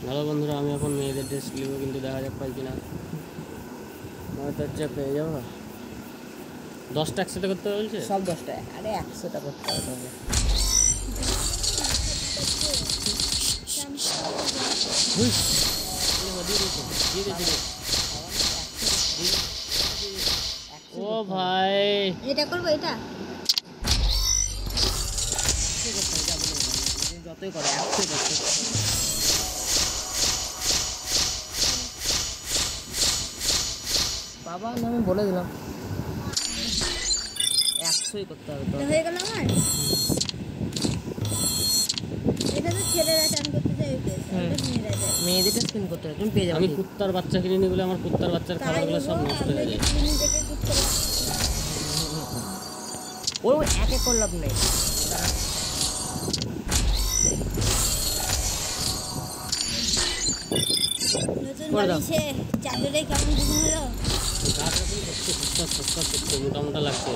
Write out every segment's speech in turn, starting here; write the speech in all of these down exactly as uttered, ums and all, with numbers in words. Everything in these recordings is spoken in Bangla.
হ্যালো বন্ধুরা, আমি এখন মেয়েদের ড্রেস কিনবো, কিন্তু দেখা যাক পাই কিনা। হয়তো হচ্ছে পেয়ে যাবো। দশটা একসাথে করতে বলছে, সব দশটা। আরে একশোটা করতে হবে। ও ভাই, এটা করবো, এটা যতই করো একশো করতে। বাবা আমি বলে দিলাম একশোই করতে হবে। তো হয়ে গেল আমার। এটা তো ছেলেরা চান করতে চাই, মেয়েদেরটা স্পিন করতে হবে, তুমি পেয়ে যাবে। আমি কুত্তার বাচ্চা কিনে বলে আমার কুত্তার বাচ্চার খাবারগুলো সব নষ্ট হয়ে যায়। ও এক এক করে লাভ নেই। চাদরে কেমন হলো? মোটা মোটা লাগছে।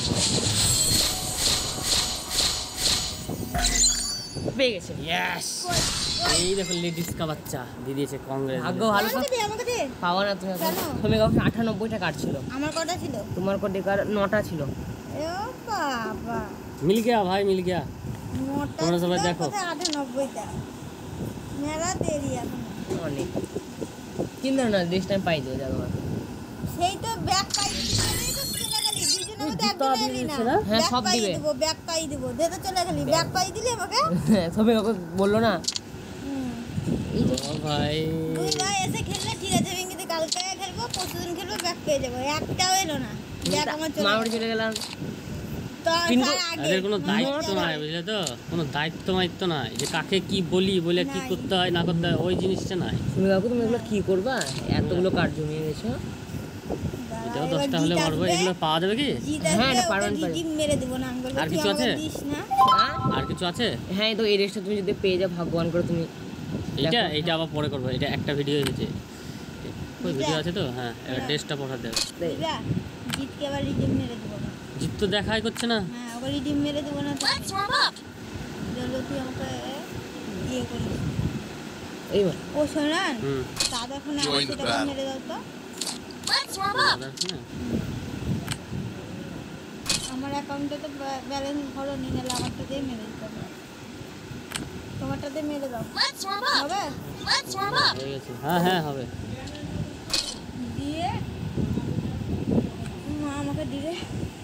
পেয়ে গেছে। ইয়েস, এই দেখো লেডিস কা বাচ্চা দিয়ে দিয়েছে। কংগ্রেস। ভাগ্য ভালো পাওয়া না তুমি। তুমি কাউকে আটানব্বইটা কার্ড ছিল। আমার কটা ছিল? তোমার কোটি কার্ড নটা ছিল। ও বাবা, মিল গয়া ভাই, মিল গয়া। তোমরা সবাই দেখো আটানব্বইটা মেলা দেরি এখন অনেক। কিন্তু না নেক্সট টাইম পাই দিও যাবো। সেই তো ব্যাক পাই দিলেই তো চলে গেলি। দুজনে মধ্যে একজন এলি না। হ্যাঁ সব দিবে। দেব ব্যাক পাই দেব। দে তো চলে গেলি। ব্যাক পাই দিলি আমাকে। সবে কাউকে বললো না। এই যে ও ভাই, দুই ভাই এসে খেললে ঠিক আছে, আমি কিন্তু কালকে খেলবো, পরশুদিন খেলবো, ব্যাক পেয়ে যাবো। একটাও এলো না। ব্যাক আমার চলে মার চলে গেলাম। এদের কোনো দায়িত্ব নাই, বুঝলে তো? কোনো দায়িত্ব মাইত্ব নাই যে কাকে কি বলি বলে কি করতে হয় না করতে হয়, ওই জিনিসটা নাই। তুমি কাকু তুমি এগুলো কি করবা? এতগুলো কার্ড জমিয়ে গেছো। এটাও দশটা হলে মারবো। এগুলো পাওয়া যাবে কি? হ্যাঁ এটা পারবেন। মেরে দেবো না। আর কিছু আছে? আর কিছু আছে? হ্যাঁ তো এই রেসটা তুমি যদি পেয়ে যাও ভগবান করে তুমি। এইটা এইটা আবার পরে করবো। এটা একটা ভিডিও এসেছে, ওই ভিডিও আছে তো। হ্যাঁ, এবার টেস্টটা পাঠা দেবে। জিতকে আবার রিডিম মেরে দেবো না। জিত তো দেখাই করছে না। হ্যাঁ, আবার রিডিম মেরে দেবো না। চলো তুই আমাকে ইয়ে করিস। এইবার ও শোনান, দাদা ফোনে আড়াইশো টাকা মেরে দাও তো। আমার অ্যাকাউন্টে তো ব্যালেন্স ভরো নি, নাহলে আমারটা দিয়ে মেরে দিতে হবে। তোমারটা দিয়ে মেরে দাও, হবে? হ্যাঁ হ্যাঁ হবে। দিয়ে মা আমাকে দিবে।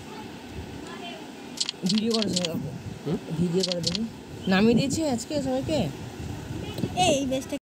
ভিডিও করে ভিডিও করে দেবো। নামিয়ে দিয়েছে আজকে সবাইকে। এই বেশটা